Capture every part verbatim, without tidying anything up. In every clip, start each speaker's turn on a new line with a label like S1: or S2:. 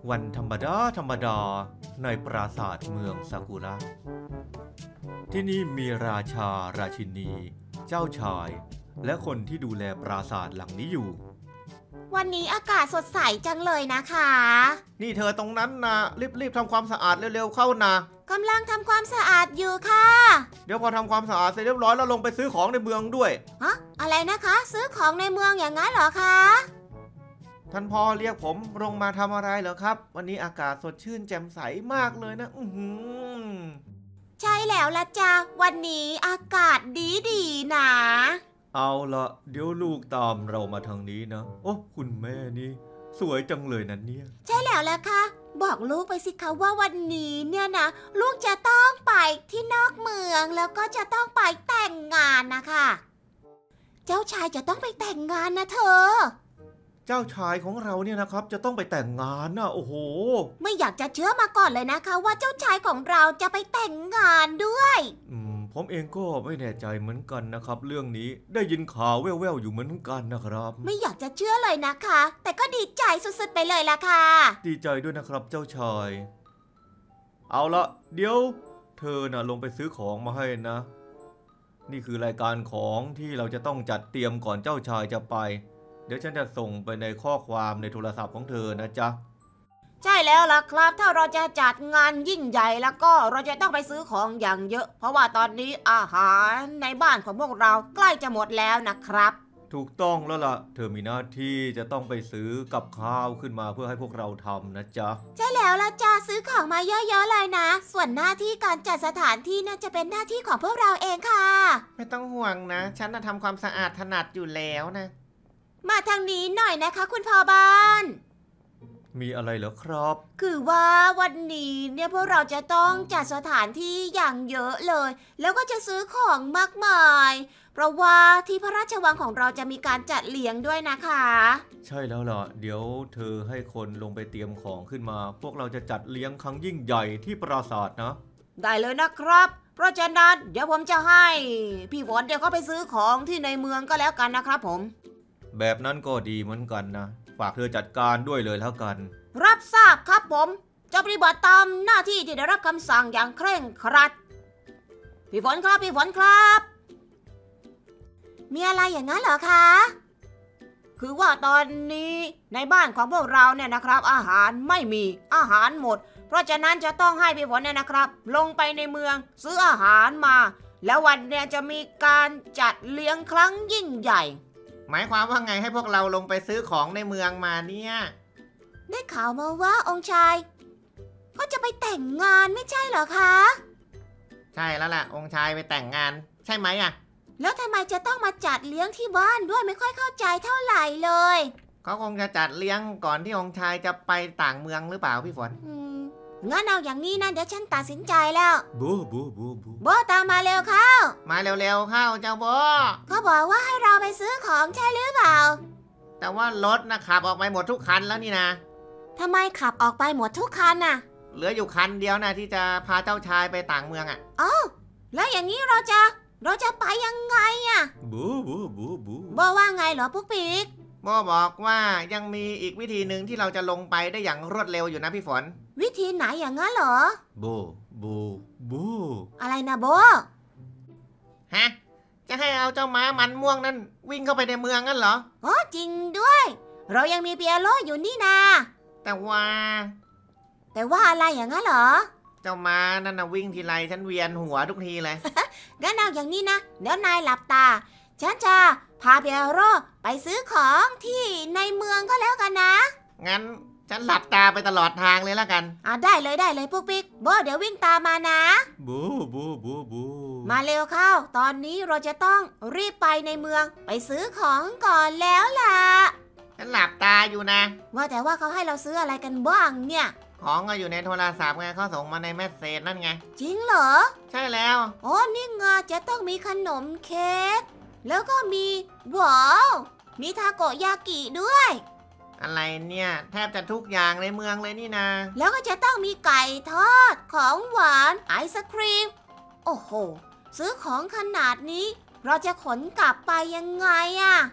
S1: วันธรรมดาธรรมดาในปราสาทเมืองซากุระที่นี่มีราชาราชินีเจ้าชายและคนที่ดูแลปราสาทหลังนี้อยู่
S2: วันนี้อากาศสดใสจังเลยนะคะ
S1: นี่เธอตรงนั้นนะรีบๆทำความสะอาดเร็วๆเข้านะ
S2: กำลังทำความสะอาดอยู่ค่ะ
S1: เดี๋ยวพอทำความสะอาดเสร็จเรียบร้อยแล้วลงไปซื้อของในเมืองด้วย
S2: ฮะอะไรนะคะซื้อของในเมืองอย่างนั้นเหรอคะ
S1: ท่านพ่อเรียกผมลงมาทำอะไรเหรอครับวันนี้อากาศสดชื่นแจ่มใสมากเลยนะอื้อหือ
S2: ใช่แล้วล่ะจ้ะวันนี้อากาศดีดีนะ
S1: เอาละเดี๋ยวลูกตามเรามาทางนี้นะโอ้คุณแม่นี่สวยจังเลยนะเนี่ย
S2: ใช่แล้วล่ะค่ะบอกลูกไปสิคะว่าวันนี้เนี่ยนะลูกจะต้องไปที่นอกเมืองแล้วก็จะต้องไปแต่งงานนะคะเจ้าชายจะต้องไปแต่งงานนะเธอ
S1: เจ้าชายของเราเนี่ยนะครับจะต้องไปแต่งงานนะโอ้โห
S2: ไม่อยากจะเชื่อมาก่อนเลยนะคะว่าเจ้าชายของเราจะไปแต่งงานด้วย
S1: อืมผมเองก็ไม่แน่ใจเหมือนกันนะครับเรื่องนี้ได้ยินข่าวแว่วๆอยู่เหมือนกันนะครับ
S2: ไม่อยากจะเชื่อเลยนะคะแต่ก็ดีใจสุดๆไปเลยล่ะค่ะ
S1: ดีใจด้วยนะครับเจ้าชายเอาละเดี๋ยวเธอน่ะลงไปซื้อของมาให้นะนี่คือรายการของที่เราจะต้องจัดเตรียมก่อนเจ้าชายจะไปเดี๋ยวฉันจะส่งไปในข้อความในโทรศัพท์ของเธอนะจ๊ะ
S2: ใช่แล้วล่ะครับถ้าเราจะจัดงานยิ่งใหญ่แล้วก็เราจะต้องไปซื้อของอย่างเยอะเพราะว่าตอนนี้อาหารในบ้านของพวกเราใกล้จะหมดแล้วนะครับ
S1: ถูกต้องแล้วล่ะเธอมีหน้าที่จะต้องไปซื้อกับข้าวขึ้นมาเพื่อให้พวกเราทำนะจ๊ะ
S2: ใช่แล้วล่ะจ้าซื้อของมาเยอะๆเลยนะส่วนหน้าที่การจัดสถานที่น่าจะเป็นหน้าที่ของพวกเราเองค่ะ
S1: ไม่ต้องห่วงนะฉันน่ะทำความสะอาดถนัดอยู่แล้วนะ
S2: มาทางนี้หน่อยนะคะคุณพ่อบ้าน
S1: มีอะไรเหรอครับ
S2: คือว่าวันนี้เนี่ยพวกเราจะต้องจัดสถานที่อย่างเยอะเลยแล้วก็จะซื้อของมากมายเพราะว่าที่พระราชวังของเราจะมีการจัดเลี้ยงด้วยนะคะ
S1: ใช่แล้วล่ะเดี๋ยวเธอให้คนลงไปเตรียมของขึ้นมาพวกเราจะจัดเลี้ยงครั้งยิ่งใหญ่ที่ปราสาทนะ
S2: ได้เลยนะครับเพราะฉะนั้นเดี๋ยวผมจะให้พี่ฝนเดี๋ยวเขาไปซื้อของที่ในเมืองก็แล้วกันนะครับผม
S1: แบบนั้นก็ดีเหมือนกันนะฝากเธอจัดการด้วยเลยแล้วกัน
S2: รับทราบครับผมจะปฏิบัติตามหน้าที่ที่ได้รับคำสั่งอย่างเคร่งครัดพี่ฝนครับพี่ฝนครับมีอะไรอย่างนั้นเหรอคะคือว่าตอนนี้ในบ้านของพวกเราเนี่ยนะครับอาหารไม่มีอาหารหมดเพราะฉะนั้นจะต้องให้พี่ฝนเนี่ยนะครับลงไปในเมืองซื้ออาหารมาแล้ววันเนี่ยจะมีการจัดเลี้ยงครั้งยิ่งใหญ่
S1: หมายความว่าไงให้พวกเราลงไปซื้อของในเมืองมาเนี่ย
S2: ได้ข่าวมาว่าองค์ชายเขาจะไปแต่งงานไม่ใช่เหรอคะ
S1: ใช่แล้วล่ะองค์ชายไปแต่งงานใช่ไหมอ่ะ
S2: แล้วทำไมจะต้องมาจัดเลี้ยงที่บ้านด้วยไม่ค่อยเข้าใจเท่าไหร่เลย
S1: เขาคงจะจัดเลี้ยงก่อนที่องค์ชายจะไปต่างเมืองหรือเปล่าพี่ฝน
S2: อืมงั้นเอาอย่างนี้นะเดี๋ยวฉันตัดสินใจแล้ว
S1: บูบูบูบู
S2: โบตามมาเร็วเข้า
S1: มาเร็วๆเข้าเจ้าโบ
S2: เขาบอกว่าให้เราไปซื้อของใช่หรือเปล่า
S1: แต่ว่ารถนะขับออกไปหมดทุกคันแล้วนี่นะ
S2: ทำไมขับออกไปหมดทุกคันน่ะ
S1: เหลืออยู่คันเดียวนะที่จะพาเจ้าชายไปต่างเมืองอ่ะ
S2: อ้าวแล้วอย่างนี้เราจะเราจะไปยังไงอ่ะ
S1: บูบูบูบู
S2: โบว่าไงเหรอปุ๊กปิ๊ก
S1: โบบอกว่ายังมีอีกวิธีหนึ่งที่เราจะลงไปได้อย่างรวดเร็วอยู่นะพี่ฝน
S2: วิธีไหนอย่างนั้นเหรอ
S1: โบโบโบ
S2: อะไรนะโบ
S1: ฮะจะให้เอาเจ้าม้ามันม่วงนั่นวิ่งเข้าไปในเมืองงั้นเหรอ
S2: อ๋อจริงด้วยเรายังมีเปียโลอยู่นี่นา
S1: แต่ว่า
S2: แต่ว่าอะไรอย่างนั้นเหรอ
S1: เจ้าม้านั่นน่ะวิ่งทีไรฉันเวียนหัวทุกทีเลย
S2: งั้นเอาอย่างนี้นะเดี๋ยวนายหลับตาฉันจะพาเปียโลไปซื้อของที่ในเมืองก็แล้วกันนะ
S1: งั้นฉันหลับตาไปตลอดทางเลยแล้วกัน
S2: อ่ะได้เลยได้เลยปุ๊กปิ๊กโบเดี๋ยววิ่งตามมานะ
S1: บูบูบูบู
S2: มาเร็วเข้าตอนนี้เราจะต้องรีบไปในเมืองไปซื้อของก่อนแล้วล่ะ
S1: ฉันหลับตาอยู่นะ
S2: ว่าแต่ว่าเขาให้เราซื้ออะไรกันบ้างเนี่ย
S1: ของก็อยู่ในโทรศัพท์ไงเขาส่งมาในเมสเซจนั่นไง
S2: จริงเหรอ
S1: ใช่แล้ว
S2: อ๋อนี่ไงจะต้องมีขนมเค้กแล้วก็มีว้าวมีทาโกยากิด้วย
S1: อะไรเนี่ยแทบจะทุกอย่างในเมืองเลยนี่นา
S2: แล้วก็จะต้องมีไก่ทอดของหวานไอศครีมโอ้โหซื้อของขนาดนี้เราจะขนกลับไปยังไงอะ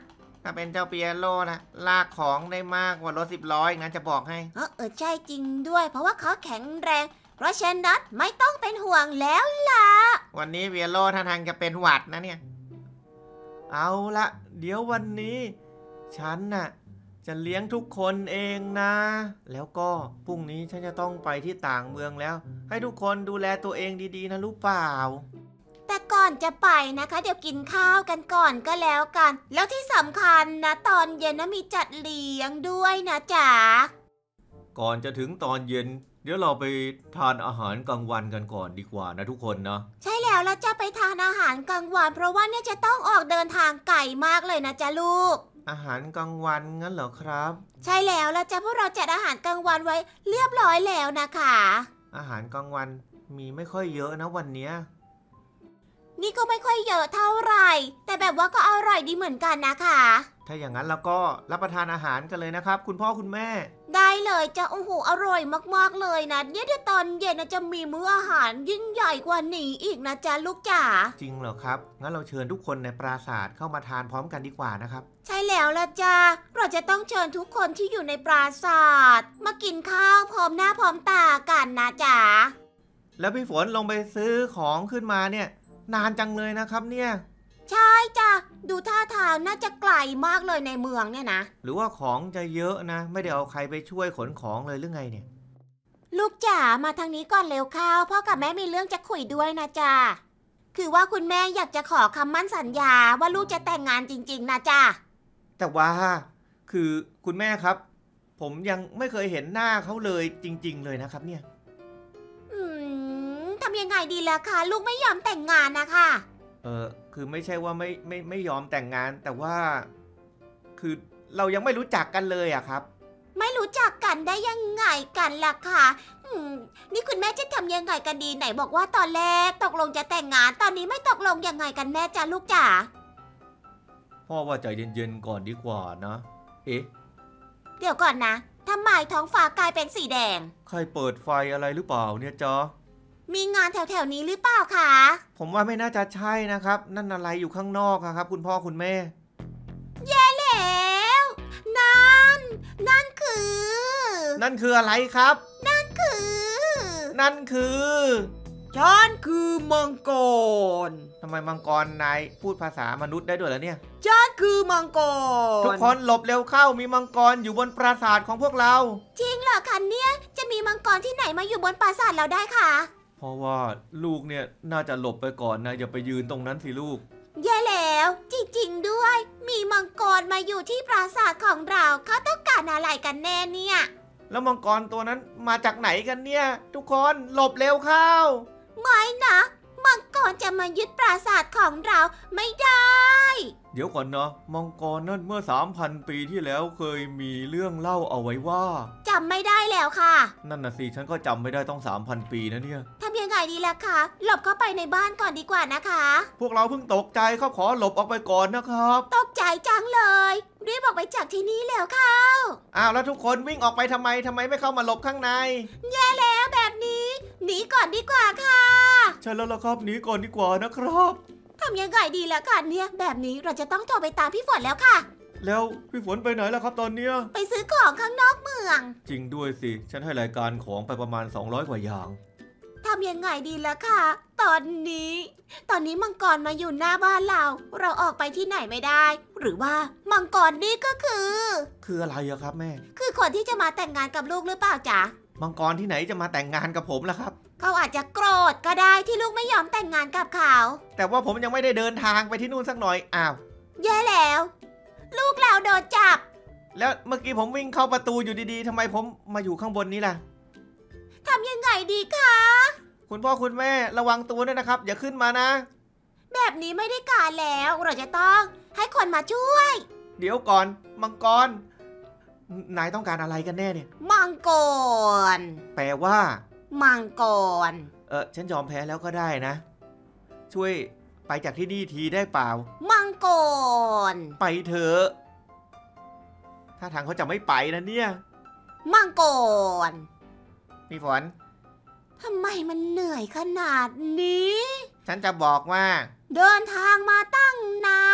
S3: ถ้าเป็นเจ้าเปียโรนะลากของได้มากกว่ารถสิบล้ออีกนะจะบอกให้
S2: เออเออใช่จริงด้วยเพราะว่าเขาแข็งแรง เพราะฉะนั้นไม่ต้องเป็นห่วงแล้วล่ะ
S3: วันนี้เปียโรท่าทางจะเป็นหวัดนะเนี่ย
S1: เอาละเดี๋ยววันนี้ ฉันน่ะจะเลี้ยงทุกคนเองนะ แล้วก็พรุ่งนี้ฉันจะต้องไปที่ต่างเมืองแล้ว ให้ทุกคนดูแลตัวเองดีๆนะรู้เปล่า
S2: แต่ก่อนจะไปนะคะ เดี๋ยวกินข้าวกันก่อนก็แล้วกัน แล้วที่สำคัญนะตอนเย็นนะมีจัดเลี้ยงด้วยนะจ๊ะ
S1: ก่อนจะถึงตอนเย็น เดี๋ยวเราไปทานอาหารกลางวันกันก่อนดีกว่านะทุกคนนะ
S2: ใช่แล้วแล้วจะไปทานอาหารกลางวันเพราะว่าเนี่ยจะต้องออกเดินทางไกลมากเลยนะจ๊ะลูก
S1: อาหารกลางวันงั้นเหรอครับ
S2: ใช่แล้วแล้วจ้ะพวกเราจัดอาหารกลางวันไว้เรียบร้อยแล้วนะคะ
S1: อาหารกลางวันมีไม่ค่อยเยอะนะวันเนี้ย
S2: นี่ก็ไม่ค่อยเยอะเท่าไหร่ แต่แบบว่าก็อร่อยดีเหมือนกันนะคะ
S1: ถ้าอย่างนั้นเราก็รับประทานอาหารกันเลยนะครับ คุณพ่อคุณแม่
S2: ได้เลยจ้ะโอ้โหอร่อยมากๆเลยนะเนี่ยเดี๋ยวตอนเย็นนะจะมีมื้ออาหารยิ่งใหญ่กว่านี้อีกนะจ๊ะลูกจ๋า
S1: จริงเหรอครับ งั้นเราเชิญทุกคนในปราสาทเข้ามาทานพร้อมกันดีกว่านะครับ
S2: ใช่แล้วละจ้าเราจะต้องเชิญทุกคนที่อยู่ในปราสาทมากินข้าวพร้อมหน้าพร้อมตากันนะจ๊ะ
S1: แล้วพี่ฝนลงไปซื้อของขึ้นมาเนี่ย นานจังเลยนะครับเนี่ย
S2: ใช่จ้ะดูท่าทางน่าจะไกลมากเลยในเมืองเนี่ยนะ
S1: หรือว่าของจะเยอะนะ ไม่ได้เอาใครไปช่วยขนของเลยหรือไงเนี่ย
S2: ลูกจ๋ามาทางนี้ก่อนเร็วเข้าพ่อกับแม่มีเรื่องจะคุยด้วยนะจ๊ะคือว่าคุณแม่อยากจะขอคำมั่นสัญญาว่าลูกจะแต่งงานจริงๆนะจ๊ะ
S1: แต่ว่าคือคุณแม่ครับ ผมยังไม่เคยเห็นหน้าเขาเลยจริงๆเลยนะครับเนี่ย
S2: อืมทำยังไงดีล่ะคะลูกไม่ยอมแต่งงานนะคะ
S1: เออคือไม่ใช่ว่าไม่ไม่ไม่ยอมแต่งงาน แต่ว่า คือเรายังไม่รู้จักกันเลยอะครับ
S2: ไม่รู้จักกันได้ยังไงกันล่ะคะอืมนี่คุณแม่จะทำยังไงกันดีไหนบอกว่าตอนแรกตกลงจะแต่งงานตอนนี้ไม่ตกลงยังไงกันแน่จ้ะลูกจ๋า
S1: พ่อว่าใจเย็นๆก่อนดีกว่านะ เอ๊ะ
S2: เดี๋ยวก่อนนะทำไมท้องฟ้ากลายเป็นสีแดง
S1: ใครเปิดไฟอะไรหรือเปล่าเนี่ยจ๊ะ
S2: มีงานแถวๆนี้หรือเปล่าคะ
S1: ผมว่าไม่น่าจะใช่นะครับ นั่นอะไรอยู่ข้างนอกอะครับ คุณพ่อคุณแม่
S2: แล้วนั่น นั่นคือ
S1: นั่นคืออะไรครับ
S2: นั่นคือ
S1: นั่นคือ
S2: ฉันคือมังกร
S1: ทำไมมังกรนายพูดภาษามนุษย์ได้ด้วยเหรอเนี่ย
S2: ฉันคือมังกร
S1: ทุกคนหลบเร็วเข้ามีมังกรอยู่บนปราสาทของพวกเรา
S2: จริงเหรอคะเนี่ยจะมีมังกรที่ไหนมาอยู่บนปราสาทเราได้คะ
S1: เพราะว่าลูกเนี่ยน่าจะหลบไปก่อนนะอย่าไปยืนตรงนั้นสิลูก
S2: แย่แล้วจริงๆด้วย มีมังกรมาอยู่ที่ปราสาทของเราเขาต้องการอะไรกันแน่เนี่ย
S1: แล้วมังกรตัวนั้นมาจากไหนกันเนี่ย ทุกคนหลบเร็วเข้า
S2: ไม่นะมังกรจะมายึดปราสาทของเราไม่ได้
S1: เดี๋ยวก่อนนะมังกรนั่นเมื่อ สามพัน ปีที่แล้วเคยมีเรื่องเล่าเอาไว้ว่า
S2: จำไม่ได้แล้วค่ะ
S1: นั่นน่ะสิฉันก็จำไม่ได้ต้อง สามพัน ปีนะเนี่ย
S2: ทำยังไงดีล่ะคะหลบเข้าไปในบ้านก่อนดีกว่านะคะ
S1: พวกเราเพิ่งตกใจเขาขอหลบออกไปก่อนนะครับ
S2: ตกใจจังเลยรีบออกไปจากที่นี่แล้วค่ะ
S1: อ้าวแล้วทุกคนวิ่งออกไปทำไมทำไมไม่เข้ามาหลบข้างใน
S2: แย่แล้วแบบนี้หนีก่อนดีกว่าค่ะ
S1: ใช่แล้วล่ะครับหนีก่อนดีกว่านะครับ
S2: ทำยังไงดีล่ะคะเนี่ยแบบนี้เราจะต้องโทรไปตามพี่ฝนแล้วค่ะ
S1: แล้วพี่ฝนไปไหนล่ะครับตอนเนี้ย
S2: ไปซื้อของข้างนอกเมือง
S1: จริงด้วยสิฉันให้รายการของไปประมาณสองร้อยกว่าอย่าง
S2: ทำยังไงดีล่ะคะตอนนี้ ตอนนี้มังกรมาอยู่หน้าบ้านเรา เราออกไปที่ไหนไม่ได้ หรือว่ามังกรนี่ก็คือ
S1: คืออะไรอะครับแม่
S2: คือคนที่จะมาแต่งงานกับลูกหรือเปล่าจ๊ะ
S1: มังกรที่ไหนจะมาแต่งงานกับผมล่ะครับ
S2: เขาอาจจะโกรธก็ได้ที่ลูกไม่ยอมแต่งงานกับเขา
S1: แต่ว่าผมยังไม่ได้เดินทางไปที่นู่นสักหน่อยอ้าว
S2: แย่แล้ว ลูกเราโดนจับ
S1: แล้วเมื่อกี้ผมวิ่งเข้าประตูอยู่ดีๆทำไมผมมาอยู่ข้างบนนี้ล่ะ
S2: ทำยังไงดีคะ
S1: คุณพ่อคุณแม่ระวังตัวด้วยนะครับ อย่าขึ้นมานะ
S2: แบบนี้ไม่ได้การแล้ว เราจะต้องให้คนมาช่วย
S1: เดี๋ยวก่อนมังกรนายต้องการอะไรกันแน่เนี่ย
S2: มังกร
S1: แปลว่า
S2: มังกร
S1: เออฉันยอมแพ้แล้วก็ได้นะ ช่วยไปจากที่นี่ทีได้เปล่า
S2: มังกร
S1: ไปเถอะถ้าทางเขาจะไม่ไปนะเนี่ย
S2: มังกร
S1: พี่ฝน
S2: ทำไมมันเหนื่อยขนาดนี้
S1: ฉันจะบอกว่า
S2: เดินทางมาตั้งนาน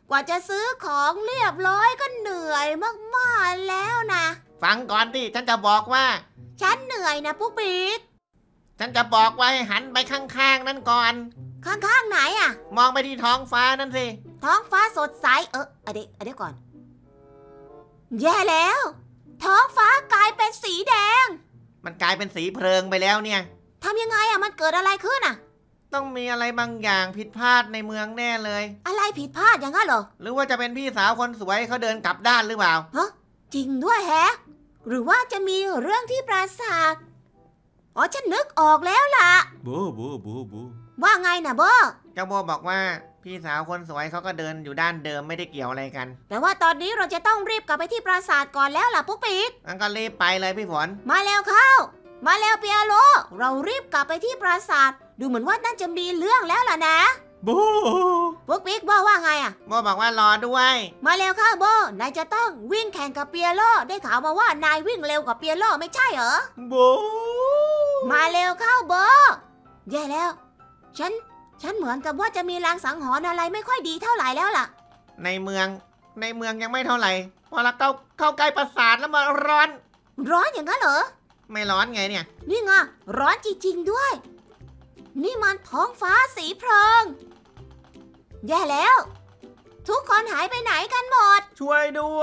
S2: กว่าจะซื้อของเรียบร้อยก็เหนื่อยมากๆแล้วนะ
S3: ฟังก่อนดิฉันจะบอกว่า
S2: ฉันเหนื่อยนะปุ๊กปิ๊ก
S3: ฉันจะบอกว่าให้หันไปข้างๆนั่นก่อน
S2: ข้างๆไหนอะ
S3: มองไปที่ท้องฟ้านั่นสิ
S2: ท้องฟ้าสดใสเอออะเดี๋ยวอะเดี๋ยวก่อน แย่แล้ว ท้องฟ้ากลายเป็นสีแดง
S3: มันกลายเป็นสีเพลิงไปแล้วเนี่ย
S2: ทำยังไงอะมันเกิดอะไรขึ้นอะ
S3: ต้องมีอะไรบางอย่างผิดพลาดในเมืองแน่เลย
S2: อะไรผิดพลาดอย่างนั้นเหรอ
S3: หรือว่าจะเป็นพี่สาวคนสวยเขาเดินกลับด้านหรือเปล่า
S2: ฮะจริงด้วยแฮะ หรือว่าจะมีเรื่องที่ปราสาทอ๋อฉันนึกออกแล้วล่ะ
S1: บูบูบูบู
S2: ว่าไงนะโบ
S3: เจ้าโบบอกว่าพี่สาวคนสวยเขาก็เดินอยู่ด้านเดิมไม่ได้เกี่ยวอะไรกัน
S2: แต่ว่าตอนนี้เราจะต้องรีบกลับไปที่ปราสาทก่อนแล้วล่ะปุ๊กปิ๊ก
S3: งั้นก็รีบไปเลยพี่ฝน
S2: มาแล้วเข้า มาแล้วเปียโล เรารีบกลับไปที่ปราสาท ดูเหมือนว่าน่าจะมีเรื่องแล้วล่ะนะ
S1: บู
S2: ปุ๊กปิ๊กบอกว่าไงอะ
S3: โบบอกว่ารอด้วย
S2: มาแล้วเข้าโบ นายจะต้องวิ่งแข่งกับเปียโล ได้ข่าวมาว่านายวิ่งเร็วกว่าเปียโลไม่ใช่เหรอ
S1: บู
S2: มาเร็วเข้าโบแย่แล้ว ฉัน ฉันเหมือนกับว่าจะมีลางสังหรณ์อะไรไม่ค่อยดีเท่าไหร่แล้วล่ะ
S3: ในเมืองในเมืองยังไม่เท่าไหร่พอเราเข้าเข้าใกล้ปราสาทแล้วมันร้อน
S2: ร้อนอย่างนั้นเหรอ
S3: ไม่ร้อนไงเนี่ย
S2: นี่ไงร้อนจริงๆด้วย นี่มันท้องฟ้าสีเพลิง แย่แล้ว ทุกคนหายไปไหนกันหมด
S1: ช่วยด้วย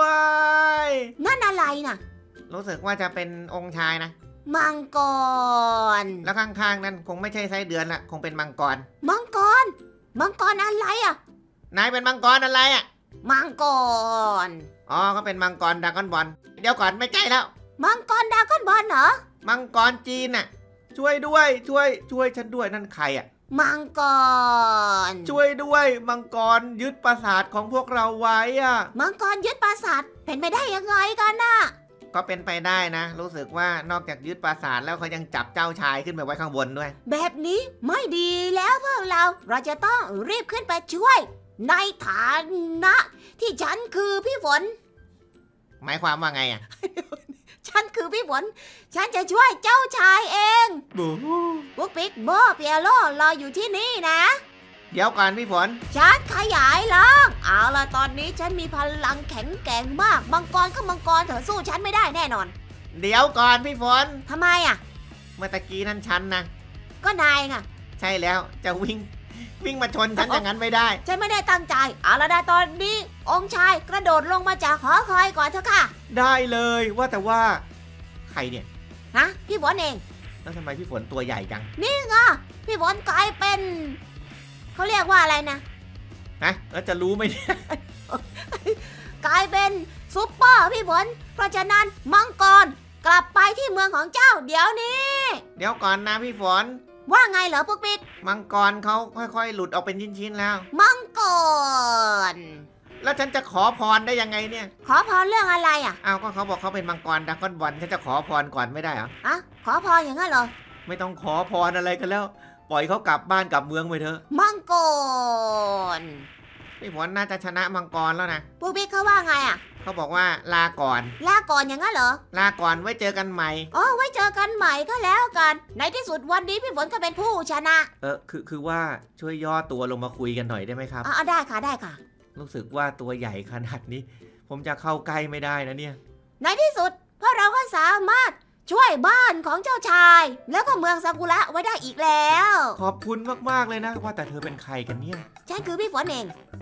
S2: นั่นอะไรน่ะ
S3: รู้สึกว่าจะเป็นองค์ชายนะ
S2: มังกร
S3: แล้วข้างๆนั้นคงไม่ใช่ไส้เดือนละคงเป็นมังกร
S2: มังกร มังกรอะไรอ่ะ
S3: นายเป็นมังกรอะไรอ่ะ
S2: มังกร
S3: อ๋อก็เป็นมังกรดราก้อนบอลเดี๋ยวก่อนไม่ใช่แล้ว
S2: มังกรดราก้อนบอลเหรอ
S3: มังกรจีนน่ะ
S1: ช่วยด้วยช่วยช่วยฉันด้วยนั่นใครอ่ะ
S2: มังกร
S1: ช่วยด้วยมังกรยึดปราสาทของพวกเราไว้อ่ะ
S2: มังกรยึดปราสาทเป็นไปได้ยังไงกันน่ะ
S3: ก็เป็นไปได้นะ รู้สึกว่านอกจากยึดปราสาทแล้วเขายังจับเจ้าชายขึ้นไปไว้ข้างบนด้วย
S2: แบบนี้ไม่ดีแล้วพวกเรา เราจะต้องรีบขึ้นไปช่วย ในฐานะ ที่ฉันคือพี่ฝน
S3: หมายความว่าไงอ่ะ
S2: ฉันคือพี่ฝน ฉันจะช่วยเจ้าชายเอง
S1: บู
S2: ปุ๊กปิ๊กโบเปียโลรออยู่ที่นี่นะ
S3: เดี๋ยวก่อนพี่ฝน
S2: ฉันขยายล่างเอาล่ะตอนนี้ฉันมีพลังแข็งแกร่งมากมังกรก็มังกรเถอะสู้ฉันไม่ได้แน่นอน
S3: เดี๋ยวก่อนพี่ฝน
S2: ทำไมอ่ะ
S3: เมื่อตะกี้นั่นฉันนะ
S2: ก็นายไง
S3: ใช่แล้วจะวิ่งวิ่งมาชนฉันอย่างนั้นไม่ได้
S2: ฉันไม่ได้ตั้งใจเอาล่ะนะตอนนี้ องค์ชายกระโดดลงมาจากหอคอยก่อนเถอะค่ะ
S1: ได้เลยว่าแต่ว่าใครเนี่ย
S2: ฮะพี่ฝนเอง
S3: แล้วทำไมพี่ฝนตัวใหญ่จัง
S2: นี่ไงพี่ฝนกลายเป็นเขาเรียกว่าอะไรนะ
S3: นะแล้วจะรู้ไหมเนี่ย
S2: กลายเป็นซุปเปอร์พี่ฝนเพราะฉะนั้นมังกรกลับไปที่เมืองของเจ้าเดี๋ยวนี้
S3: เดี๋ยวก่อนนะพี่ฝน
S2: ว่าไงเหรอปุ๊กปิ๊ก
S3: มังกรเขาค่อยๆ หลุดออกเป็นชิ้นๆแล้ว
S2: มังกร
S3: แล้วฉันจะขอพรได้ยังไงเนี่ย
S2: ขอพรเรื่องอะไรอ่ะ
S3: อ้าวก็เขาบอกเขาเป็นมังกรดราก้อนบอลฉันจะขอพรก่อนไม่ได้เหรอ
S2: อะขอพรอย่างนั้นเหรอ
S1: ไม่ต้องขอพรอะไรกันแล้ว ปล่อยเขากลับบ้านกลับเมืองไปเถอะ
S2: มังกร
S3: พี่ฝนน่าจะชนะมังกรแล้วนะ
S2: ปุ๊กปิ๊กเขาว่าไงอ่ะ
S3: เขาบอกว่าลาก่อน
S2: ลาก่อนอย่างนั้นเหรอ
S3: ลาก่อนไว้เจอกันใหม่
S2: อ๋อไว้เจอกันใหม่ก็แล้วกัน ในที่สุดวันนี้พี่ฝนก็เป็นผู้ชนะ
S1: เออคือคือว่าช่วยย่อตัวลงมาคุยกันหน่อยได้ไหมครับ
S2: อ๋อได้ค่ะได้ค่ะ
S1: รู้สึกว่าตัวใหญ่ขนาดนี้ ผมจะเข้าใกล้ไม่ได้นะเนี่ย
S2: ในที่สุดพวกเราก็สามารถช่วยบ้านของเจ้าชาย แล้วก็เมืองซากุระไว้ได้อีกแล้ว
S1: ขอบคุณมากๆเลยนะ ว่าแต่เธอเป็นใครกันเนี่ย
S2: ฉันคือพี่ฝนเอง